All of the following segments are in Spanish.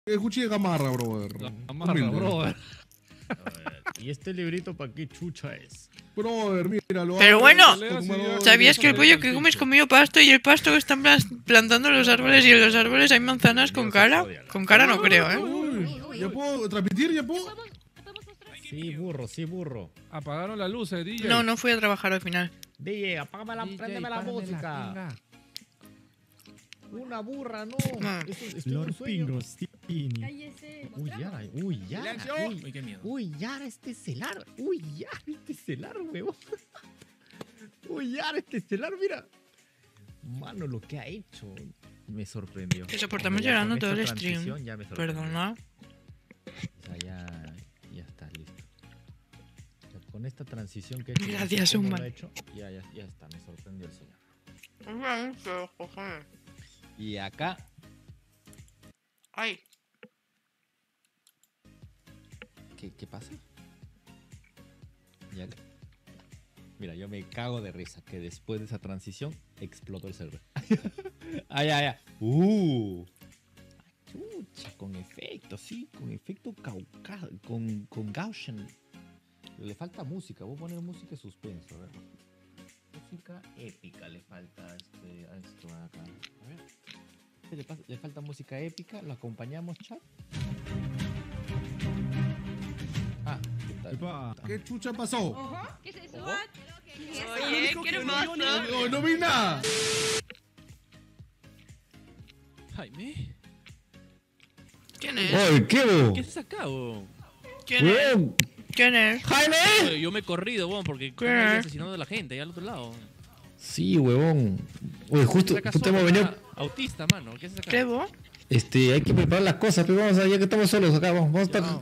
Escuché Gamarra, brother. Gamarra, brother. ¿Y este librito para qué chucha es? Brother, míralo. Pero bueno, Tomador, ¿sabías que el pollo que pinche. comes comió pasto y el pasto que están plantando los árboles y en los árboles hay manzanas con cara? Con cara no creo, ¿eh? Uy, ¿ya puedo transmitir? ¿Ya puedo? Sí, burro, sí, burro. Apagaron las luces, DJ. No, no fui a trabajar al final. DJ, apágame la, DJ, préndeme la párame música. pinga. Una burra, no. No. Esto es un sueño. Cállese. Uy, Yara, uy, Yara. Uy, Uy, qué miedo. uy, Yara, este celar. Uy, Yara, este celar, huevo. Uy, Yara, este celar, mira. Mano, lo que ha hecho me sorprendió. Que soportamos Ya llorando con todo esta el stream. transición ya me sorprendió. Perdona. O sea, ya está, listo. O sea, con esta transición que he hecho, Gracias, ¿cómo lo Umar. he hecho? Ya está, me sorprendió el señor. Cojones. Y acá, Ay, ¿qué pasa? Ya, mira, yo me cago de risa que después de esa transición explotó el server. Ay. Chucha, con efecto, sí, con efecto con Gaussian. Le falta música, voy a poner música de suspenso, a ver. Música épica le falta a esto acá. A ver. Le falta música épica, lo acompañamos, chat. ¿Qué tal? ¿Qué chucha pasó? ¿Qué es eso? oye, ¿qué hermoso? No vi nada. Jaime. ¿Quién es? ¡Oye, qué bo! ¿Qué haces acá, bo? ¿Quién es? ¡Weón! ¿Quién es? ¡Jaime! Oye, yo me he corrido, bo, porque ¿Qué? están ahí asesinando a la gente, allá al otro lado. Sí, huevón. Oye, justo ¿Qué haces acá hemos solo? venido. Autista, mano. ¿Qué haces acá? ¿Qué vos? Hay que preparar las cosas, pero vamos a ya que estamos solos acá, vamos a estar.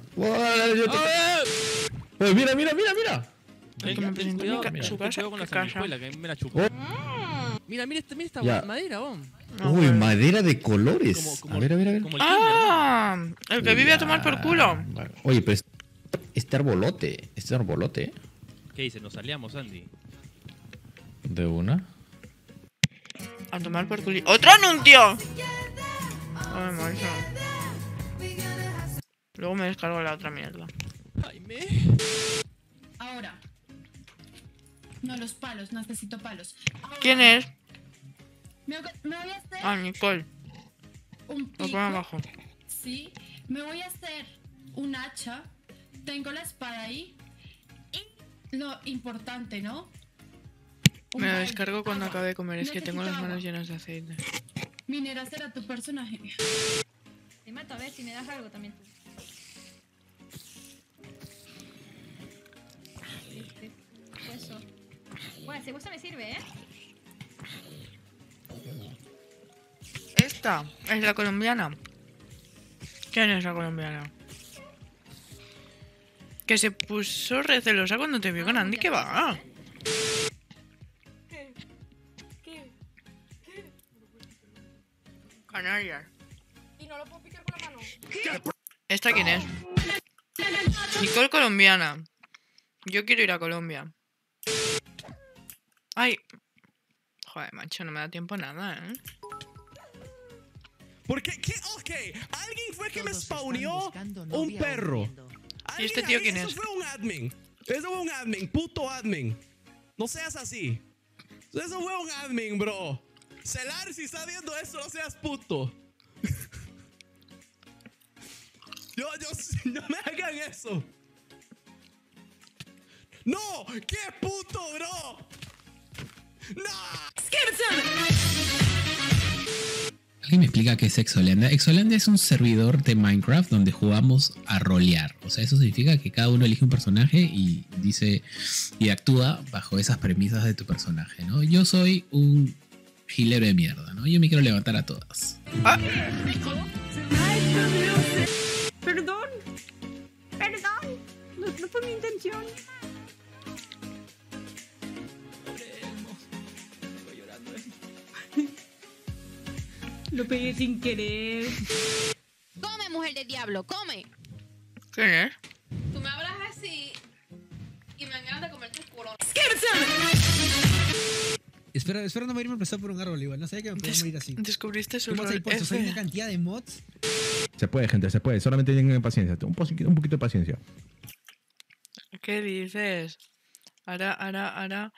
Oye, mira. Que me presentó Cuidado, su casa. cuidado con la ¿Qué casa? sanguijuela, que a mí me la chupó. Oh. Mira esta Ya. madera, bo. No, Uy, bueno. madera de colores. Como A ver. Como el ¡Ah! El que vive a tomar por culo. Oye, pero este arbolote, ¿eh? ¿Qué dice? Nos aliamos, Andy. De una. A tomar por culo. ¡Otro anuncio! Ay, macho. Luego me descargo la otra mierda. Jaime. Ahora. No, los palos, necesito palos. Ahora, ¿Quién es? Me voy a hacer Ah, Nicole. un Lo pico. pongo abajo. Sí. Me voy a hacer un hacha. Tengo la espada ahí. Y lo importante, ¿no? Un Me lo balde, descargo cuando agua. acabe de comer. Es que tengo las Necesito manos agua. llenas de aceite. Minera será tu personaje. Te mato a ver si me das algo también tú. Hueso. Bueno, ese hueso me sirve, ¿eh? Esta es la colombiana. ¿Quién es la colombiana? Que se puso recelosa cuando te vio con Andy. ¿Qué va? Canarias. Y no lo puedo picar con la mano. ¿Esta quién es? Nicole colombiana. Yo quiero ir a Colombia. Ay. Joder, macho, no me da tiempo a nada, ¿eh? Porque, ok, alguien fue que me spawneó un perro. ¿Y este tío quién Eso es? fue un admin. Eso fue un admin, puto admin. No seas así. Eso fue un admin, bro. Celar, si está viendo eso, no seas puto. No me hagan eso. No, qué puto, bro. No. ¿Alguien me explica qué es Exolandia? Exolandia es un servidor de Minecraft donde jugamos a rolear. O sea, eso significa que cada uno elige un personaje y dice y actúa bajo esas premisas de tu personaje, ¿no? Yo soy un gilero de mierda, ¿no? Yo me quiero levantar a todas. Ah, Perdón. Perdón. No fue mi intención. Lo pegué sin querer. Come, mujer del diablo, come. ¿quién es? Tú me hablas así y me dan ganas de comerte el culo. Espero no morirme aplastado por un árbol igual. No sabía que me podía morir así. Descubriste su ¿Cómo rol hay puestos? Hay una F. cantidad de mods. Se puede, gente, se puede. Solamente tengan paciencia. Un poquito de paciencia. ¿Qué dices? Ahora.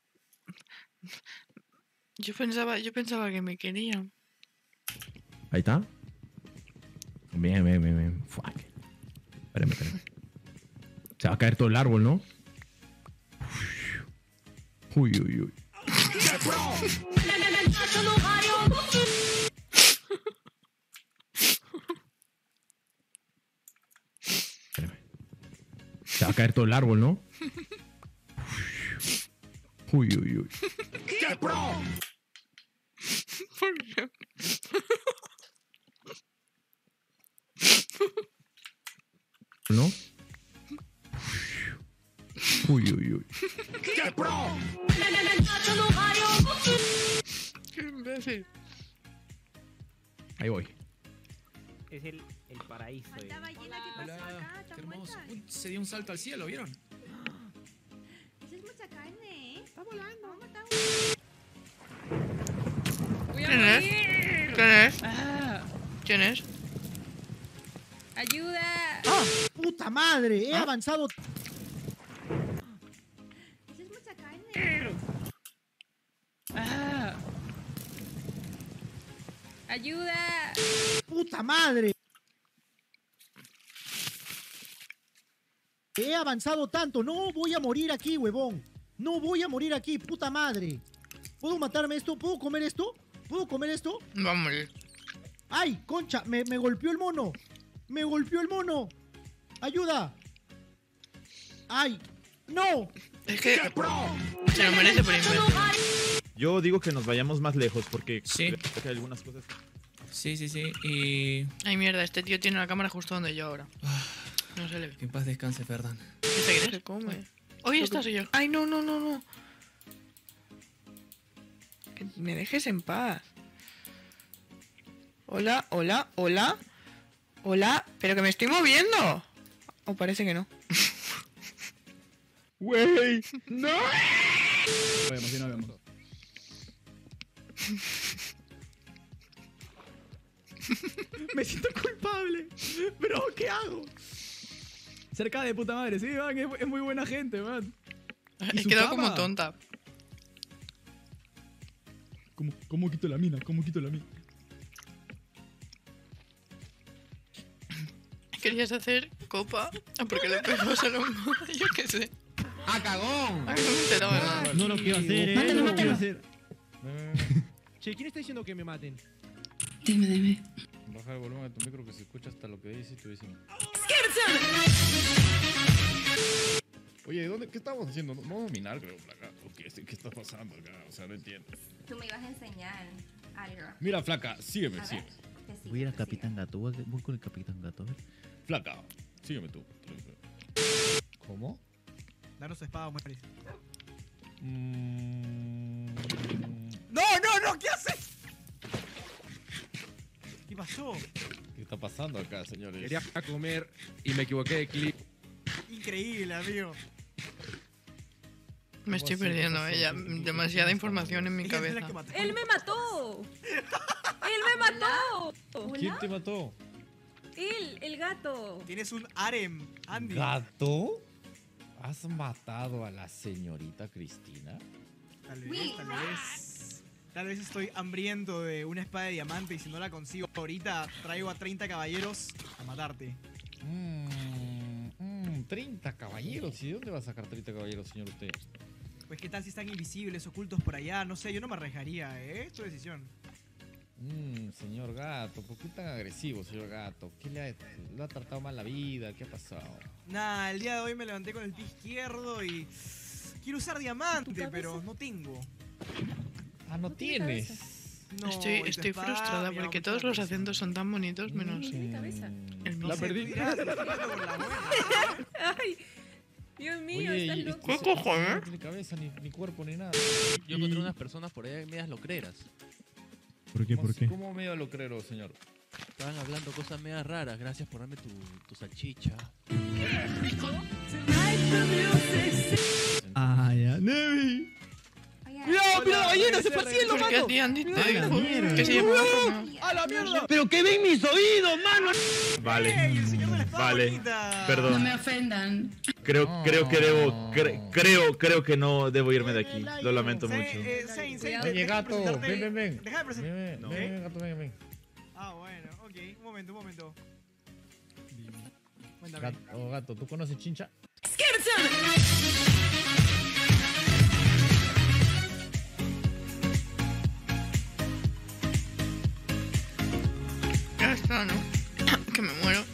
Yo pensaba que me querían. Ahí está. Bien. Fuck. Espérame. Se va a caer todo el árbol, ¿no? Uy. Espérame. Se va a caer todo el árbol, ¿no? Uy. ¿Por qué? ¿No? Uy. Qué imbécil. Ahí voy. Es el paraíso. Falta ballena, ¿qué pasó acá? Qué ¿Están hermoso. muertas? Uy, se dio un salto al cielo, ¿vieron? Eso es mucha carne, ¿eh? Está volando. Vamos a matar ¿Quién es? ¿Quién es? ¡Ayuda! ¡Puta madre! He avanzado. Eso es mucha carne. ¡Ayuda! ¡Puta madre! He avanzado tanto. No voy a morir aquí, huevón. No voy a morir aquí, puta madre. ¿Puedo matarme esto? ¿Puedo comer esto? ¿Puedo comer esto? Va a morir. ¡Ay, concha! Me golpeó el mono. ¡Me golpeó el mono! ¡Ayuda! ¡Ay! ¡No! Es que se lo merece por imbécil. Yo digo que nos vayamos más lejos porque Sí. creo que hay algunas cosas. Sí. Y Ay, mierda, este tío tiene la cámara justo donde yo ahora. No se le ve. que en paz descanse, Ferdán. ¿Este quién se come? Hoy esta soy yo. Ay, no. Que me dejes en paz. Hola. Pero que me estoy moviendo. O parece que no. ¡Wey! ¡No! Nos vemos. Me siento culpable. Bro, ¿qué hago? Cerca de puta madre, sí, man, es muy buena gente, man. He quedado como tonta. ¿Cómo quito la mina? ¿Querías hacer copa? Porque le pegó a la moda, yo qué sé. ¡Ah, cagón! Ay, no me he enterado de nada. No lo quiero hacer, Mátalo, no lo quiero mátalo. hacer. Che, ¿quién está diciendo que me maten? Dime. Baja el volumen de tu micro que se escucha hasta lo que dice tu vecino. Oye, ¿qué estamos haciendo? No vamos a minar, creo, Flaca. ¿Qué está pasando acá? O sea, no entiendo. Tú me ibas a enseñar algo. Mira, Flaca, sígueme, A ver, sígueme. te sigo, Voy a ir a te sigo. Capitán Gato. Voy con el Capitán Gato. A ver. Flaca, sígueme tú. ¿Cómo? Danos su espada, muere. ¡No! ¿Qué haces? ¿Qué pasó? ¿Qué está pasando acá, señores? Quería comer y me equivoqué de clip. Increíble, amigo. Me estoy perdiendo, ella. Demasiada información en mi Ella es la cabeza. que mató. ¡Él me mató! ¡Él me mató! ¿Quién te mató? ¡Él, el gato! Tienes un harem, Andy. ¿Gato? ¿Has matado a la señorita Cristina? Tal vez estoy hambriento de una espada de diamante y si no la consigo ahorita traigo a 30 caballeros a matarte. 30 caballeros. ¿Y de dónde va a sacar 30 caballeros, señor usted? Pues qué tal si están invisibles, ocultos por allá, no sé, yo no me arriesgaría, es tu decisión. Señor gato, ¿por qué tan agresivo, señor gato? ¿Qué lo ha tratado mal la vida? ¿Qué ha pasado? Nah, el día de hoy me levanté con el pie izquierdo y quiero usar diamante, pero no tengo. Ah, ¿no tienes? No, Estoy y tu espada frustrada me llama porque mucho todos la los atención. acentos son tan bonitos menos Mi cabeza. el mío. La perdí. ¡Ay! Dios mío, Oye, estás y loco. ¿Qué cojones? No tiene cabeza, ni cuerpo, ni nada. Yo encontré unas personas por ahí medias locreras. ¿Por qué? ¿Cómo medio lo creo, señor? Estaban hablando cosas medias raras. Gracias por darme tu salchicha. Ah, ya. Nevi. Ay, ¡Cuidado, mira la ballena! ¡Se fue al cielo, ¿Por qué a mano! ti, Andy, te Mira, dijo que se llamaba Romeo? ¡A la mierda! ¡Pero que ven mis oídos, mano! Vale. Vale. No Perdón. me ofendan. Creo que debo. Creo que no debo irme de aquí. Lo lamento mucho. Oye, gato, ven. Deja de presentar. Ven, gato, ven. Ah, bueno, ok. Un momento. Cuéntame. Gato, ¿tú conoces Chincha? Ya está, ¿no? Que me muero.